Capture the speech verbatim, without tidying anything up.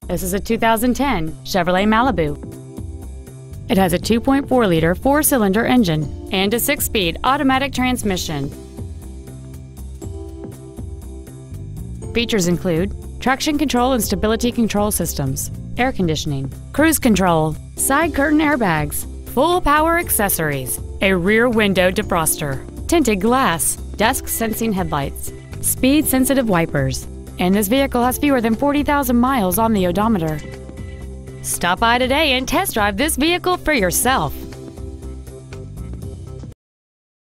This is a two thousand ten Chevrolet Malibu. It has a two point four liter four-cylinder engine and a six-speed automatic transmission. Features include traction control and stability control systems, air conditioning, cruise control, side curtain airbags, full power accessories, a rear window defroster, tinted glass, dusk sensing headlights, speed sensitive wipers, and this vehicle has fewer than forty thousand miles on the odometer. Stop by today and test drive this vehicle for yourself.